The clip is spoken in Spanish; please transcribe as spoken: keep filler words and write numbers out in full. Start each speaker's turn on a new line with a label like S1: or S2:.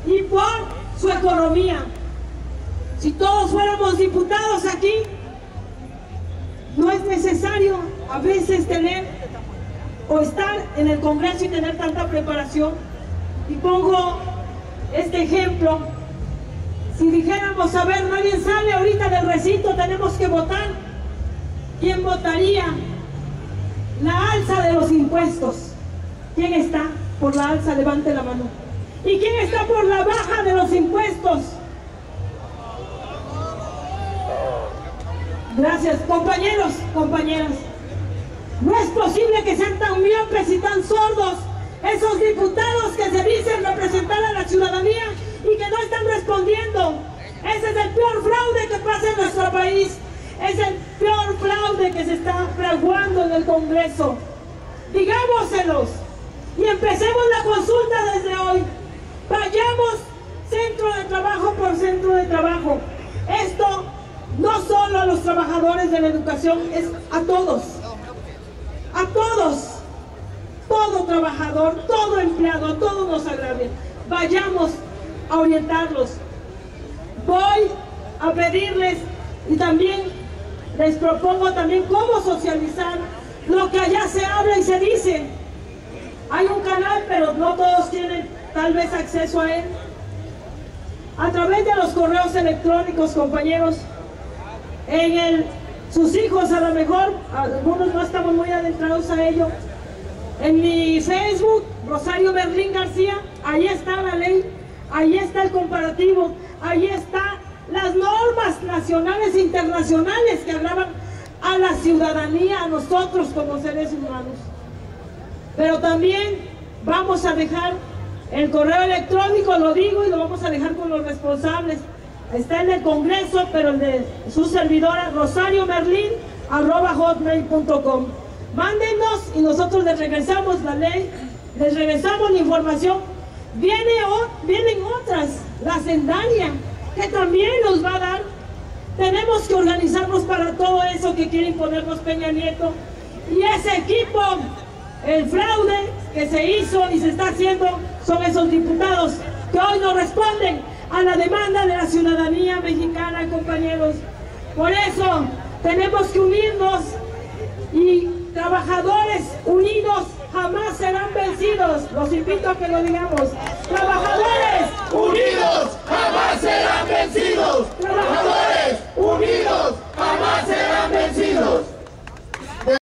S1: y por su economía. Si todos fuéramos diputados aquí, no es necesario a veces tener o estar en el Congreso y tener tanta preparación. Y pongo este ejemplo: si dijéramos, a ver, nadie sale ahorita del recinto, tenemos que votar, ¿quién votaría la alza de los impuestos? ¿Quién está por la alza? Levante la mano. ¿Y quién está por la baja de los impuestos? Gracias, compañeros, compañeras. No es posible que sean tan miopes y tan sordos esos diputados que se dicen representar a la ciudadanía y que no están respondiendo. Ese es el peor fraude que pasa en nuestro país. Es el peor fraude que se está fraguando en el Congreso. Digámoselos y empecemos la consulta desde hoy. Vayamos centro de trabajo por centro de trabajo. Esto no solo a los trabajadores de la educación, es a todos. A todos. Todo trabajador, todo empleado, a todos nos agravia. Vayamos a orientarlos. Voy a pedirles y también les propongo también cómo socializar lo que allá se habla y se dice. Hay un canal, pero no todos tienen tal vez acceso a él. A través de los correos electrónicos, compañeros, en el, sus hijos a lo mejor, algunos no estamos muy adentrados a ello. En mi Facebook, Rosario Merlín García, ahí está la ley, ahí está el comparativo, ahí están las normas nacionales e internacionales que hablaban a la ciudadanía, a nosotros como seres humanos. Pero también vamos a dejar el correo electrónico, lo digo y lo vamos a dejar con los responsables. Está en el Congreso, pero el de su servidora, rosario merlin arroba hotmail punto com. Mándenos y nosotros les regresamos la ley, les regresamos la información. Viene o, vienen otras, la sendaria, que también nos va a dar. Tenemos que organizarnos para todo eso que quiere imponernos Peña Nieto. Y ese equipo, el fraude que se hizo y se está haciendo, son esos diputados que hoy no responden a la demanda de la ciudadanía mexicana, compañeros. Por eso tenemos que unirnos, y trabajadores unidos jamás serán vencidos. Los invito a que lo digamos. Trabajadores
S2: unidos jamás serán vencidos.
S1: Trabajadores
S2: unidos jamás serán vencidos.